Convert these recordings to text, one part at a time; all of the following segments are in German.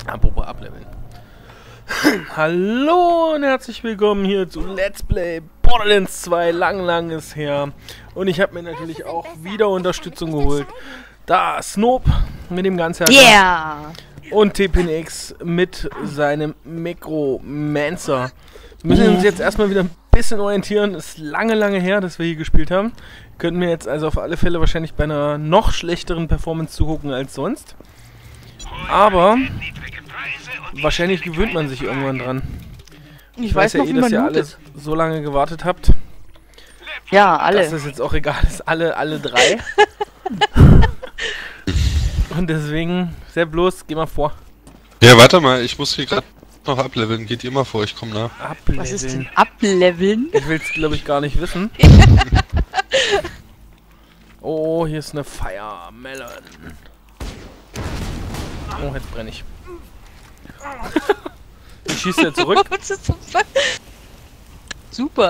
Apropos ableveln. Hallo und herzlich willkommen hier zu Let's Play Borderlands 2. Lang ist her. Und ich habe mir natürlich auch wieder Unterstützung geholt. Da Snoop mit dem Ganzherr. Yeah! Und TPNX mit seinem Necromancer. Wir müssen uns jetzt erstmal wieder ein bisschen orientieren. Ist lange her, dass wir hier gespielt haben. Könnten wir jetzt also auf alle Fälle wahrscheinlich bei einer noch schlechteren Performance zugucken als sonst. Aber wahrscheinlich gewöhnt man sich irgendwann dran. Ich weiß ja noch, dass ihr alle so lange gewartet habt. Ja, alle. Dass das jetzt auch egal ist. Alle drei. Und deswegen, Sepp, bloß, geh mal vor. Ja, warte mal, ich muss hier gerade noch ableveln. Geht ihr mal vor, ich komme nach. Ableveln. Was ist denn ableveln? Ich will es, glaube ich, gar nicht wissen. Oh, hier ist eine Fire Melon. Oh, jetzt brenne ich. Ich schieße ja zurück. Super.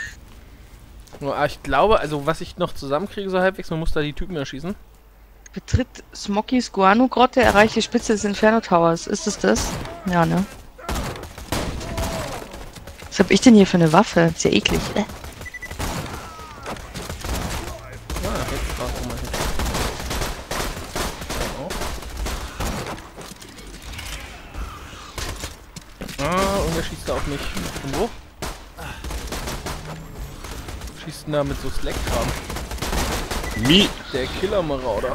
Ich glaube, also was ich noch zusammenkriege, so halbwegs, man muss da die Typen erschießen. Betritt Smokys Guano-Grotte, erreicht die Spitze des Inferno Towers. Ist es das? Ja, ne? Was hab ich denn hier für eine Waffe? Ist ja eklig. Ah, jetzt war's mal hin. Und er schießt da auf mich. Und wo? Schießt denn da mit so Slack-Kram? Der Killer-Marauder.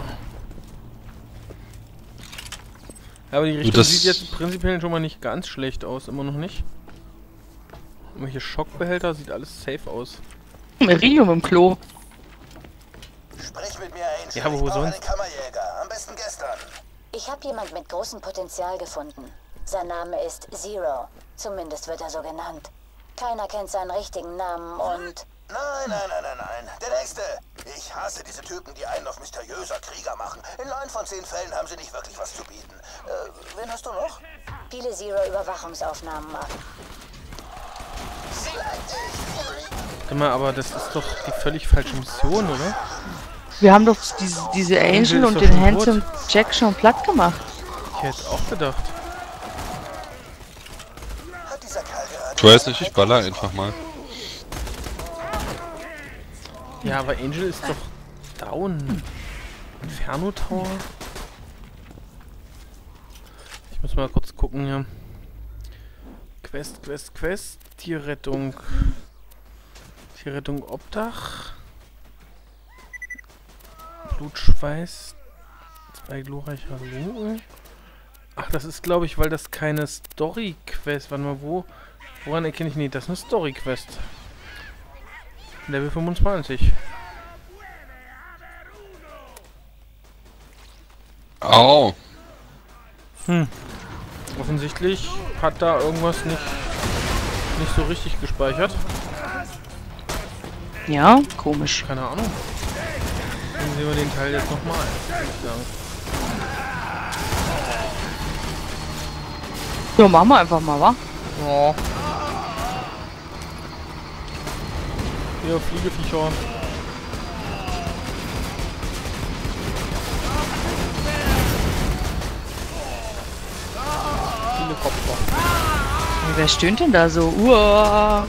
Ja, aber die Richtung sieht jetzt prinzipiell schon mal nicht ganz schlecht aus, immer noch nicht. Irgendwelche Schockbehälter, sieht alles safe aus. Iridium im Klo. Sprich mit mir, Angel. Ja, aber wo sonst? Einen Kammerjäger. Am besten gestern. Ich habe jemand mit großem Potenzial gefunden. Sein Name ist Zero. Zumindest wird er so genannt. Keiner kennt seinen richtigen Namen und... Nein. Der nächste. Ich hasse diese Typen, die einen auf mysteriöser Krieger machen. In 9 von 10 Fällen haben sie nicht wirklich was zu bieten. Wen hast du noch? viele Zero-Überwachungsaufnahmen ab. Warte mal, aber das ist doch die völlig falsche Mission, oder? Wir haben doch diese Angel und den Handsome Jack schon platt gemacht. Ich hätte es auch gedacht. Hat dieser Kerl gerade... Ich weiß nicht, ich baller einfach mal. Ja, aber Angel ist doch down. Inferno Tower. Ich muss mal kurz gucken hier. Quest. Tierrettung. Tierrettung Obdach. Blutschweiß. 2 glorreiche Lunge. Ach, das ist, glaube ich, weil das keine Story-Quest... Warte mal, woran erkenne ich... Nee, das ist eine Story-Quest. Level 25. Au! Offensichtlich hat da irgendwas nicht so richtig gespeichert. Ja, komisch. Keine Ahnung. Dann sehen wir den Teil jetzt nochmal, würde ich sagen. Ja, machen wir einfach mal, wa? Ja. Hier, Fliegeviecher. Viele Kopfer. Wer stöhnt denn da so? Uah.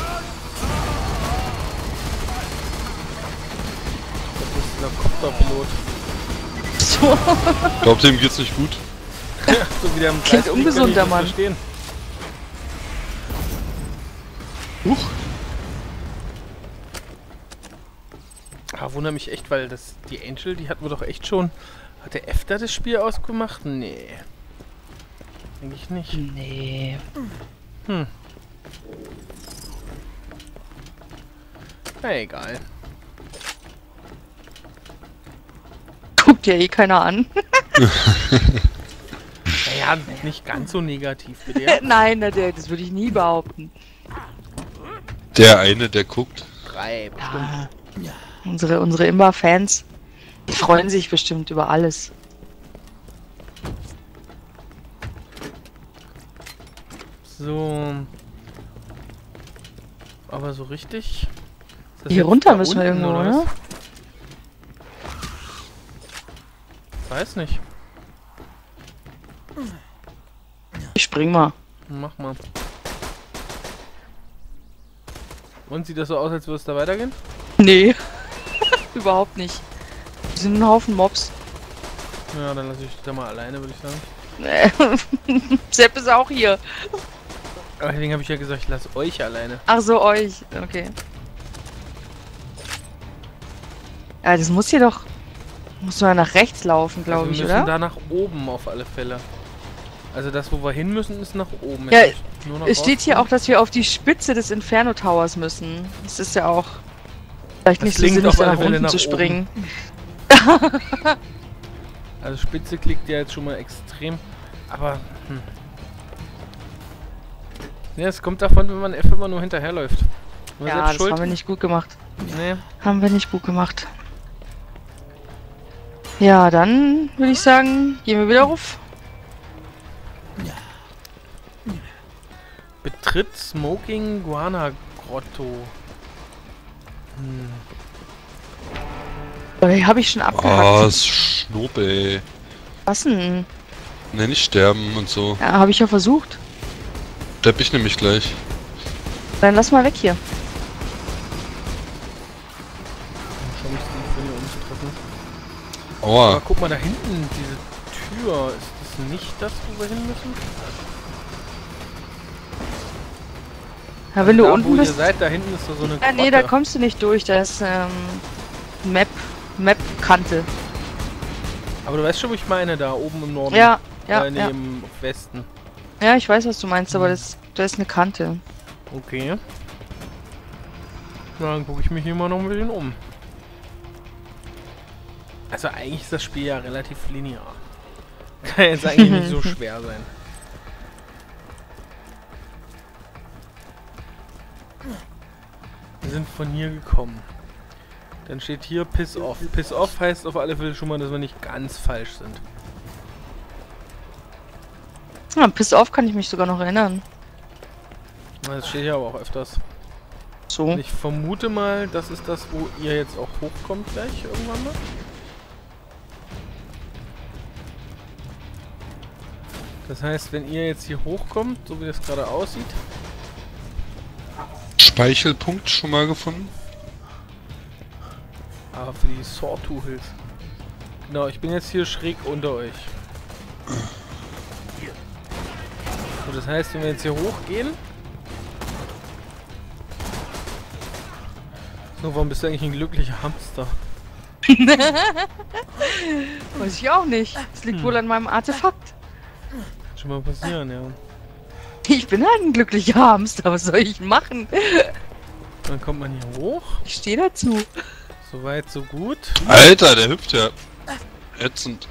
Das ist der Kopterpilot. So. Glaubt dem geht's nicht gut? So wie der im Klingt Geist liegt, ungesund, kann ich der das Mann. verstehen. Huch! Wundert mich echt, weil die Angel, die hatten wir doch echt schon... Hat der F da das Spiel ausgemacht? Nee. Eigentlich nicht. Nee. Na egal. Guckt ja eh keiner an. Naja, nicht ganz so negativ, bitte. Ja? Nein, das würde ich nie behaupten. Der eine, der guckt. 3, bestimmt. Ja. Unsere Imba-Fans, die freuen sich bestimmt über alles. So. Aber so richtig? Ist das Hier jetzt runter da müssen wir unten, irgendwo, oder oder? was? Weiß nicht. Ich spring mal. Mach mal. Und sieht das so aus, als würde es da weitergehen? Nee. Überhaupt nicht. Wir sind ein Haufen Mobs. Ja, dann lasse ich dich da mal alleine, würde ich sagen. Sepp ist auch hier. Aber deswegen habe ich ja gesagt, ich lasse euch alleine. Ach so, euch. Okay. Ja, das muss hier doch... Muss man nach rechts laufen, glaube Also ich, wir müssen oder? da nach oben auf alle Fälle. Also das, wo wir hin müssen, ist nach oben. Ja, Jetzt muss ich nur noch Es steht hier rauskommen. auch, dass wir auf die Spitze des Inferno Towers müssen. Das ist ja auch... Vielleicht Das nicht so klingt sinnig, auf da alle nach Fälle unten nach zu springen. Also Spitze klickt ja jetzt schon mal extrem. Aber, Ja, es kommt davon, wenn man F immer nur hinterherläuft. Man Ja, selbst das schuld. haben wir nicht gut gemacht. Nee. Haben wir nicht gut gemacht. Ja, dann würde ich sagen, gehen wir wieder rauf. Betritt Smoking Guana Grotto. Habe ich schon Ah, abgehackt. ist Schnuppe, ey. Was denn? Ne, nicht sterben und so. Ja, habe ich ja versucht. Stepp ich nämlich gleich. Dann lass mal weg hier. Schon nicht die für umzutreffen. Aber Aua. guck mal da hinten, diese Tür. Ist das nicht das, wo wir hin müssen? Ja, wenn du da, unten wo ihr bist... seid, da hinten ist so eine Ah, nee, da kommst du nicht durch. Da ist Map-Kante. Aber du weißt schon, wo ich meine, da oben im Norden. Ja, ja, nee, ja. im Westen. Ja, ich weiß, was du meinst, aber da ist eine Kante. Okay. Na, dann gucke ich mich hier mal noch ein bisschen um. Also eigentlich ist das Spiel ja relativ linear. Kann jetzt eigentlich nicht so schwer sein. Wir sind von hier gekommen. Dann steht hier Piss Off. Piss Off heißt auf alle Fälle schon mal, dass wir nicht ganz falsch sind. Ja, Piss Off kann ich mich sogar noch erinnern. Das steht hier aber auch öfters. So. Und ich vermute mal, das ist das, wo ihr jetzt auch hochkommt gleich irgendwann mal. Das heißt, wenn ihr jetzt hier hochkommt, so wie das gerade aussieht, Speichelpunkt schon mal gefunden? aber für die Sawtools. Genau, ich bin jetzt hier schräg unter euch. So, das heißt, wenn wir jetzt hier hochgehen... So, warum bist du eigentlich ein glücklicher Hamster? Weiß ich auch nicht. Das liegt wohl an meinem Artefakt. Kann schon mal passieren, ja. Ich bin halt ein glücklicher Hamster. Was soll ich machen? Dann kommt man hier hoch. Ich stehe dazu. Soweit, so gut. Alter, der hüpft ja. Ätzend.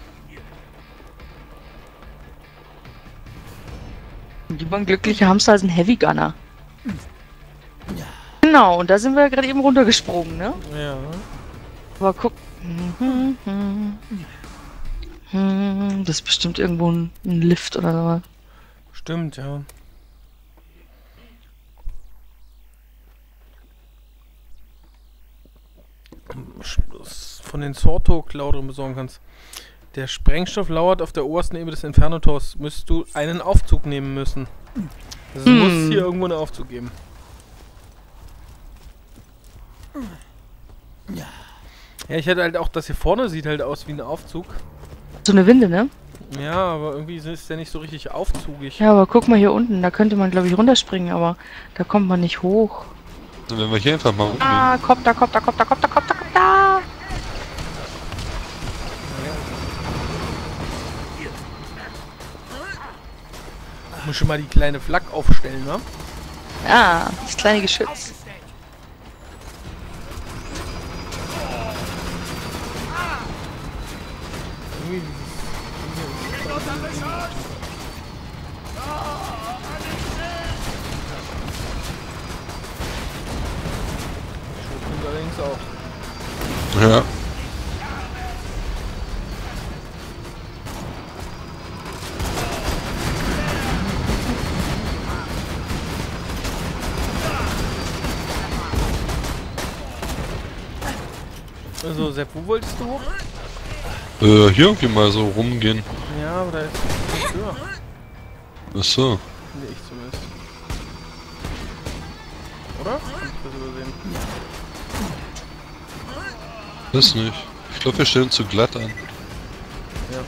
Lieber ein glücklicher Hamster als ein Heavy Gunner. Genau, und da sind wir gerade eben runtergesprungen, ne? Ja. Aber guck. Das ist bestimmt irgendwo ein Lift oder so. Stimmt, ja. Von den Sorto-Cloudern besorgen kannst. Der Sprengstoff lauert auf der obersten Ebene des Inferno-Tors. Müsstest du einen Aufzug nehmen müssen. Also es muss hier irgendwo einen Aufzug geben. Ja, ich hätte halt auch, das hier vorne sieht halt aus wie ein Aufzug. So eine Winde, ne? Ja, aber irgendwie ist der nicht so richtig aufzugig. Ja, aber guck mal hier unten. Da könnte man, glaube ich, runterspringen, aber da kommt man nicht hoch. Dann werden wir hier einfach mal umgehen. Ah, kommt da. Ich muss schon mal die kleine Flak aufstellen, ne? Ah, das kleine Geschütz. Irgendwie allerdings auch. Ja. Also, Sepp, wo wolltest du hoch? Hier irgendwie mal so rumgehen. Ja, aber da ist es höher. Ach so. Nee, ich zumindest. Oder? Hab ich das übersehen? Das nicht. Ich glaube, wir stellen zu glatt an. Ja.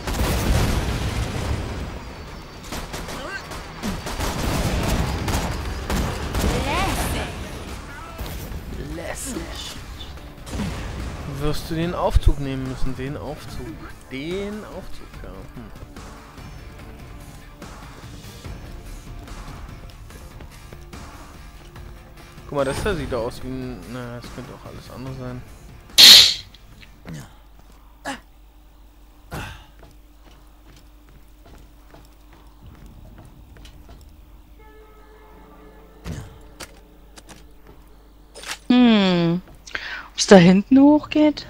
Lässig. Wirst du den Aufzug nehmen müssen? Den Aufzug. Den Aufzug, ja. Guck mal, das da sieht aus wie ein... Na, das könnte auch alles andere sein. Ob es da hinten hochgeht?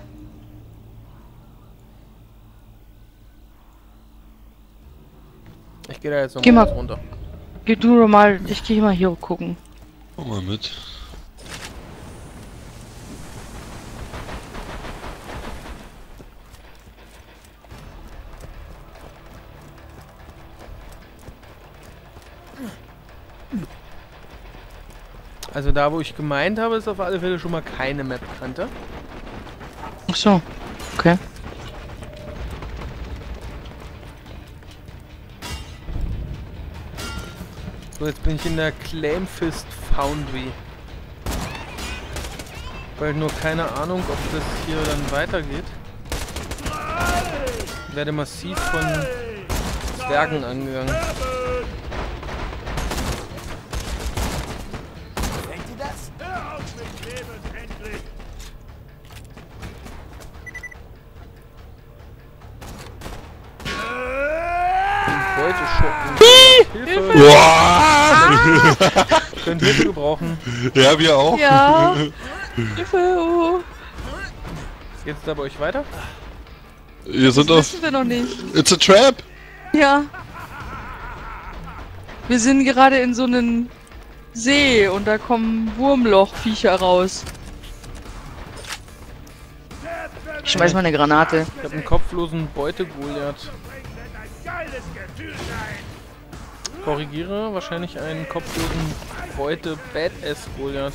Ich gehe da jetzt Geh nochmal mal. runter. Geh du doch mal, ich gehe mal hier gucken. Komm mal mit. Also da, wo ich gemeint habe, ist auf alle Fälle schon mal keine Map-Kante. Ach so, okay. So, jetzt bin ich in der Claimfist Foundry. Weil nur keine Ahnung, ob das hier dann weitergeht. Ich werde massiv von Zwergen angegangen. Hilfe! Können Hilfe gebrauchen. Ja, wir auch. Ja. Hilfe! Geht's da bei euch weiter? Wir sind Das auf... wissen wir noch nicht. It's a trap! Ja. Wir sind gerade in so einem See und da kommen Wurmlochviecher raus. Ich schmeiß mal eine Granate. Ich habe einen kopflosen Beute-Goliath. Korrigiere, wahrscheinlich einen kopflosen Beute-Badass-Goliath.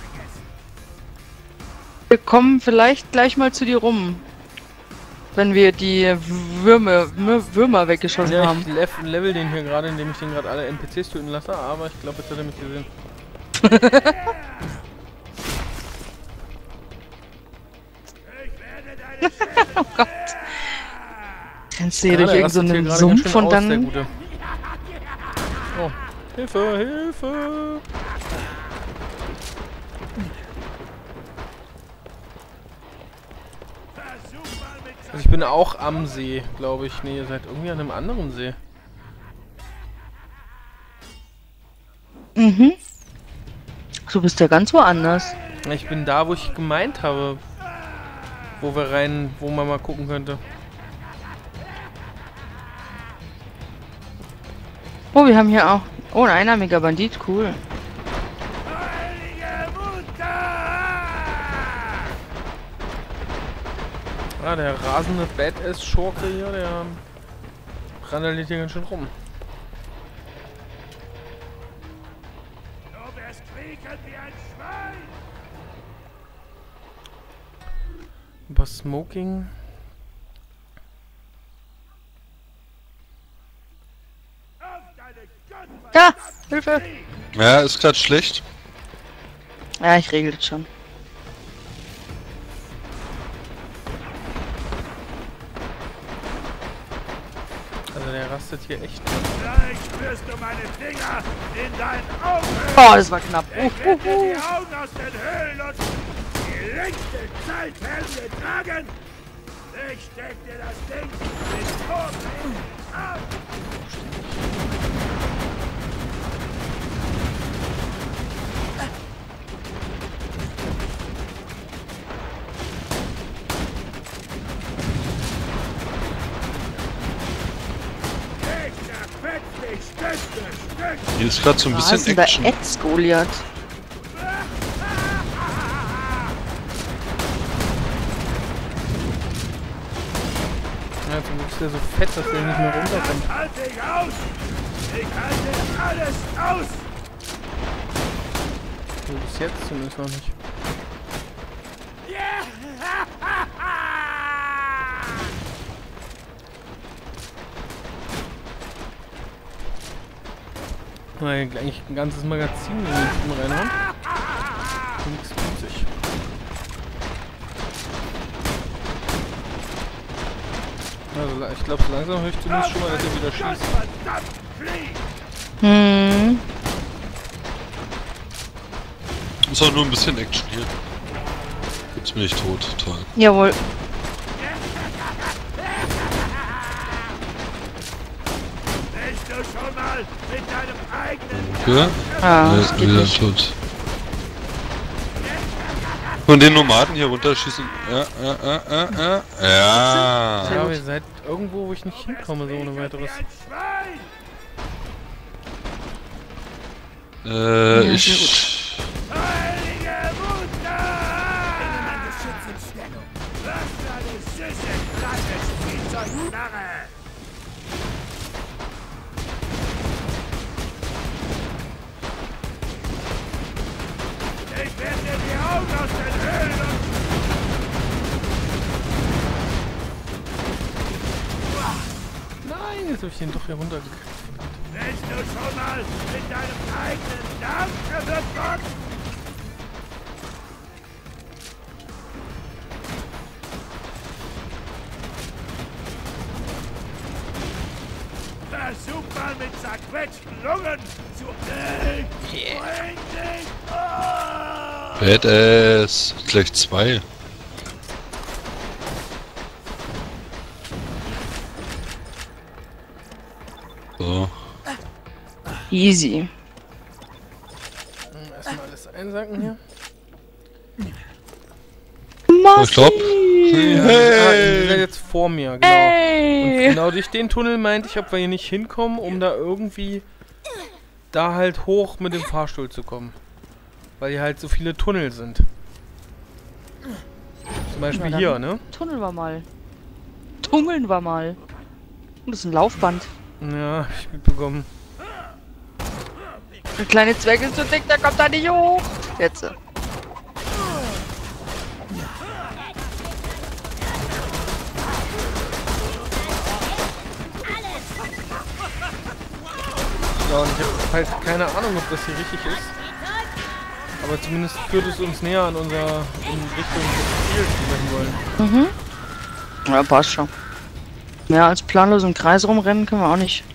Wir kommen vielleicht gleich mal zu dir rum. Wenn wir die Würmer weggeschossen Ja, haben. ich level den hier gerade, indem ich den gerade alle NPCs töten lasse, aber ich glaube, jetzt hat er mich gesehen. Oh Gott. Rennst du hier Ja, durch der irgendeinen rastet hier gerade Sumpf ganz schön und aus, der dann... Gute. Oh, Hilfe, Hilfe! Also ich bin auch am See, glaube ich. Nee, ihr seid irgendwie an einem anderen See. Mhm. Du bist ja ganz woanders. Ich bin da, wo ich gemeint habe. Wo wir rein, wo man mal gucken könnte. Oh, wir haben hier auch... Oh, ein einarmiger Bandit, cool. Ah, der rasende Badass-Schurke hier, der randaliert hier ganz schön rum. Über Smoking. Ja, Hilfe! Ja, ist gerade schlecht. Ja, ich regel das schon. Also der rastet hier echt. Gleich spürst du meine Finger in deinen Augen. Oh, das war knapp. Ich werde dir die Augen aus den Höhlen und die längste Zeit werden wir tragen. Ich steck dir das Ding mit Vorbild ab. Ich zerfetz dich Stück für Stück. Hier ist gerade so ein Was bisschen ist denn da Action. Ex-Goliath? Ja, zum Glück ist der so fett, dass der nicht mehr runterkommt. Halt dich aus! Ich halte alles aus! Bis jetzt zumindest noch nicht. Nein, eigentlich ein ganzes Magazin in den Typen reinhauen. Nichts tut sich. Also ich glaube, so langsam höre ich zumindest schon mal, dass er wieder schießt. Hm. Ist auch nur ein bisschen Action hier. Jetzt bin ich tot, toll. Jawohl. Bist du schon mal mit deinem eigenen Ja? Ah, Er das ist geht wieder nicht. tot. Von den Nomaden hier runterschießen. Ja. Ja, Sehr aber gut. ihr seid irgendwo, wo ich nicht hinkomme, so ohne weiteres. ein Schwein! Ich... Heilige Mutter! Lass deine süße kleine Spielzeugnarre! Ich werde dir die Augen aus den Höhlen und... Nein, jetzt habe ich den doch hier runtergekriegt. Bist du schon mal mit deinem eigenen Dampf verwirrt worden? Versuch mal mit zerquetschten Lungen zu... Bring dich! Oh! Badass. Gleich 2. So. Easy. Erstmal alles einsacken hier. Ich glaub... Ah, ihr Hey! seid jetzt vor mir, genau. Und Hey! genau durch den Tunnel meinte ich, ob wir hier nicht hinkommen, um da irgendwie da halt hoch mit dem Fahrstuhl zu kommen. Weil hier halt so viele Tunnel sind. Zum Beispiel Na dann. hier, ne? Tunneln wir mal. Tummeln wir mal. Und das ist ein Laufband. Ja, hab ich mitbekommen. Der kleine Zwerg ist so dick, der kommt da nicht hoch. Jetzt. Ja, und ich habe halt keine Ahnung, ob das hier richtig ist. Aber zumindest führt es uns näher an in Richtung des Ziels, die wir hin wollen. Mhm. Ja, passt schon. Mehr als planlos im Kreis rumrennen können wir auch nicht.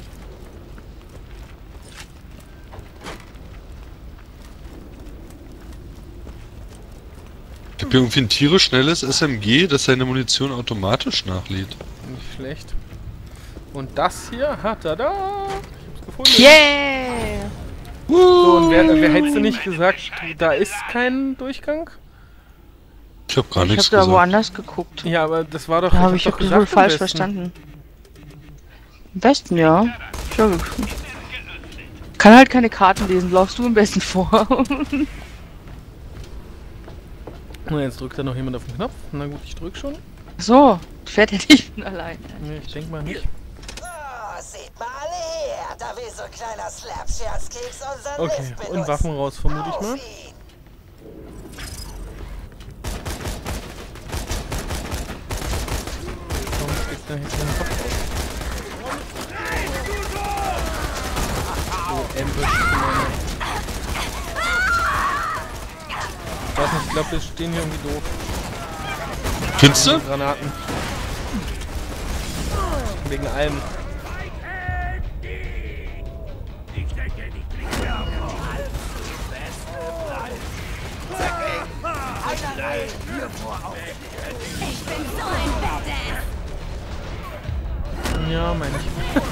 Ich hab hier irgendwie ein tierisch schnelles SMG, das seine Munition automatisch nachlädt. Nicht schlecht. Und das hier, ha, tada! Ich hab's gefunden. Yeah! So, und wer hättest du nicht gesagt, da ist kein Durchgang? Ich hab gar Ich nichts hab da gesagt. woanders geguckt. Ja, aber das war doch. Da habe ich hab das doch wohl gesagt, falsch am besten. verstanden. Am besten, ja. Ja. Kann halt keine Karten lesen, laufst du am besten vor. Na, jetzt drückt da noch jemand auf den Knopf. Na gut, ich drück schon. So, fährt er nicht von allein. Nee, ich denk mal nicht. Oh, seht mal alle her. Da will so ein kleiner Slap-Scherzkeks unseren Okay, Lift und benutzen. Waffen raus, vermute ich mal. Auf ihn. Warum kriegt der jetzt meinen Kopf auf? So, Ambush. Ich weiß nicht, ich glaube, wir stehen hier irgendwie doof. Findest du? Granaten. Wegen allem. Ich denke, die kriegen wir auch. Ja, meine ich.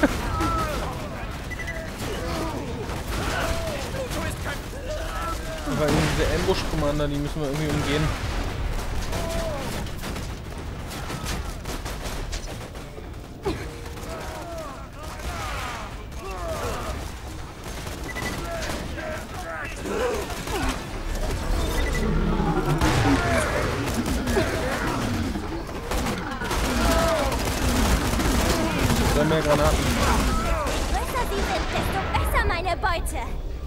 Aber diese Ambush-Commander, die müssen wir irgendwie umgehen. Mehr Granaten. Größer sie sind, desto besser meine Beute.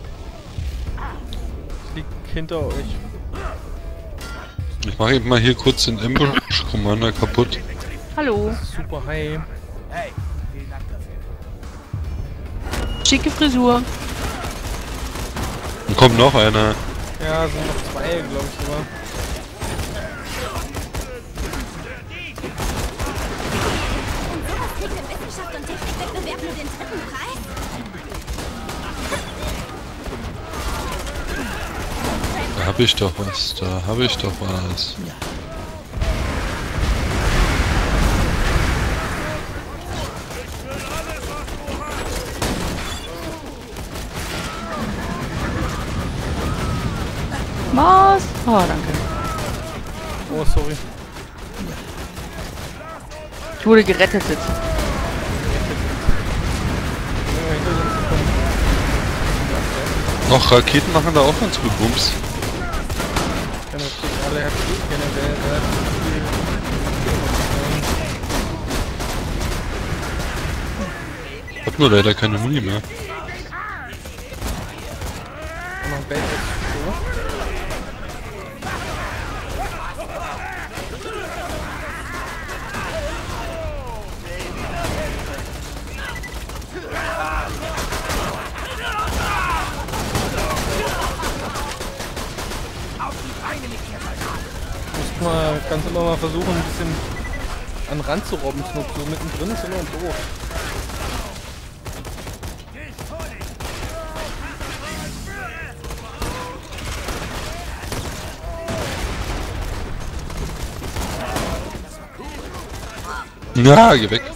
Es liegt hinter euch. Ich mache eben mal hier kurz den Ambush Commander kaputt. Hallo. Super, hi. Hey, vielen Dank dafür. Schicke Frisur. Dann kommt noch einer. Ja, sind noch zwei, glaube ich sogar. Kriegt in Wissenschaft und Technikwettbewerb nur den dritten Preis? Da hab ich doch was. Da hab ich doch was. Was? Oh, danke. Oh, sorry. Ich wurde gerettet jetzt. Ja, hinter uns kommt. Auch Raketen machen da auch ganz gut Bums. Keine Krieg, alle hat generell Ich hab nur leider keine Muni mehr. noch ein Bait so. Kannst immer mal versuchen, ein bisschen an den Rand zu robben. So mittendrin ist immer doof. Ja, geh weg.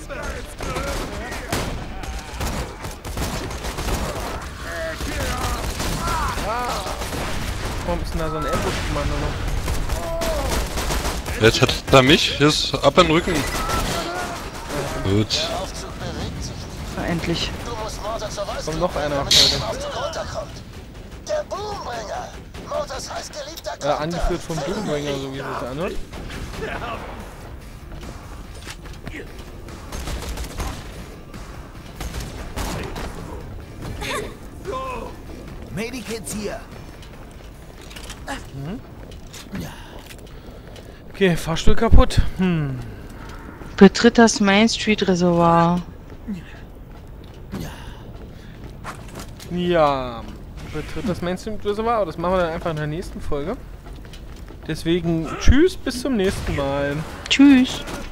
Warum ist denn da so ein Ambush-Kommando noch? Jetzt hat er mich. Jetzt ab in den Rücken. Gut. Ja, endlich. Du musst Mortar zur Weiß Kommt noch einer. Aufzug runterkommt. Der Boombringer. Mortars heiß geliebter Konter. Angeführt vom Doombringer, so wie es sich anhört. Medikits hier. Okay, Fahrstuhl kaputt. Betritt das Main Street Reservoir. Ja, betritt das Mainstream-Reservoir, aber das machen wir dann einfach in der nächsten Folge. Deswegen, tschüss, bis zum nächsten Mal. Tschüss.